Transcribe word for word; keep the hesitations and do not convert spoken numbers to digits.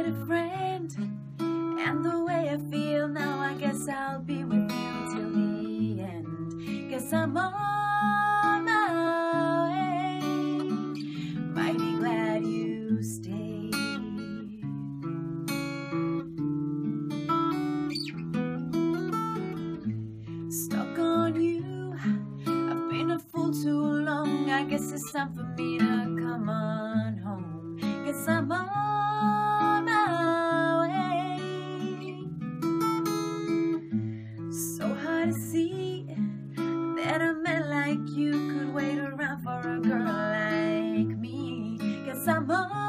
a friend, and the way I feel now, I guess I'll be with you till the end. Guess I'm on my way, mighty glad you stayed. Stuck on you, I've been a fool too long. I guess it's time for me to come on home. Guess I'm on my way. So hard to see that a man like you could wait around for a girl like me. Guess I'm on